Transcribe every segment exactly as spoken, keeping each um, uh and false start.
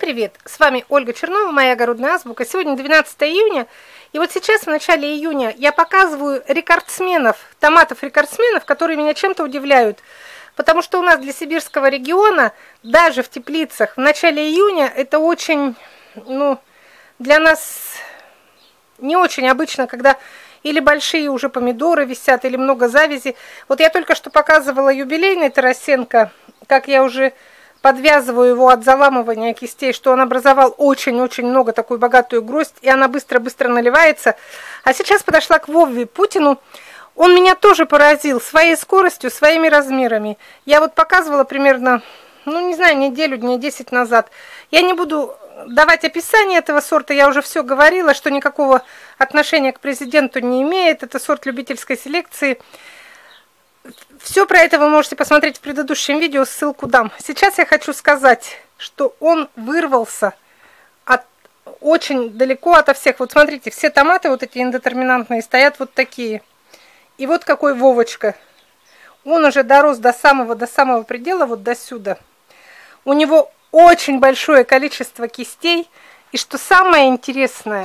привет! С вами Ольга Чернова, моя огородная азбука. Сегодня двенадцатое июня, и вот сейчас в начале июня я показываю рекордсменов, томатов-рекордсменов, которые меня чем-то удивляют. Потому что у нас для сибирского региона, даже в теплицах, в начале июня это очень, ну, для нас не очень обычно, когда или большие уже помидоры висят, или много завязи. Вот я только что показывала юбилейный Тарасенко, как я уже подвязываю его от заламывания кистей, что он образовал очень-очень много, такую богатую гроздь, и она быстро-быстро наливается. А сейчас подошла к Вове Путину. Он меня тоже поразил своей скоростью, своими размерами. Я вот показывала примерно, ну не знаю, неделю, дней десять назад. Я не буду давать описание этого сорта, я уже все говорила, что никакого отношения к президенту не имеет. Это сорт любительской селекции. Все про это вы можете посмотреть в предыдущем видео, ссылку дам. Сейчас я хочу сказать, что он вырвался от, очень далеко ото всех. Вот смотрите, все томаты вот эти индетерминантные стоят вот такие. И вот какой Вовочка. Он уже дорос до самого, до самого предела, вот до сюда. У него очень большое количество кистей. И что самое интересное,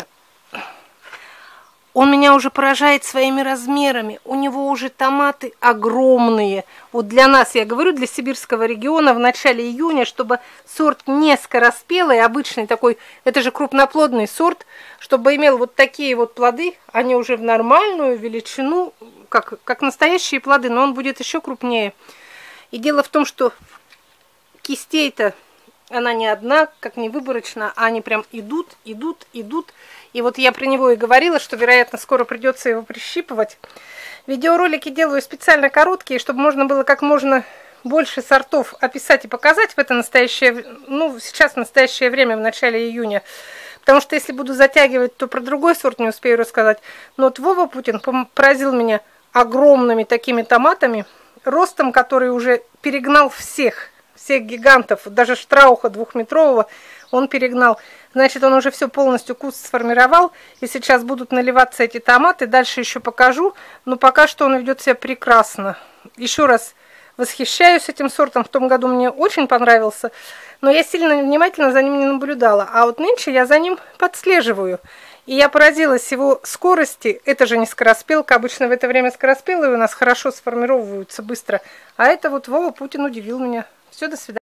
он меня уже поражает своими размерами. У него уже томаты огромные. Вот для нас, я говорю, для сибирского региона в начале июня, чтобы сорт не скороспелый, обычный такой, это же крупноплодный сорт, чтобы имел вот такие вот плоды, они уже в нормальную величину, как, как настоящие плоды, но он будет еще крупнее. И дело в том, что кистей-то она не одна, как не выборочно, а они прям идут, идут, идут. И вот я про него и говорила, что, вероятно, скоро придется его прищипывать. Видеоролики делаю специально короткие, чтобы можно было как можно больше сортов описать и показать в это настоящее, ну, сейчас в настоящее время, в начале июня. Потому что если буду затягивать, то про другой сорт не успею рассказать. Но вот Вова Путин поразил меня огромными такими томатами, ростом, который уже перегнал всех. всех гигантов, даже Штрауха двухметрового он перегнал. Значит, он уже все полностью куст сформировал, и сейчас будут наливаться эти томаты. Дальше еще покажу, но пока что он ведет себя прекрасно. Еще раз восхищаюсь этим сортом, в том году мне очень понравился, но я сильно внимательно за ним не наблюдала. А вот нынче я за ним подслеживаю. И я поразилась его скорости. Это же не скороспелка. Обычно в это время скороспелые у нас хорошо сформировываются быстро. А это вот Вова Путин удивил меня. Все, до свидания.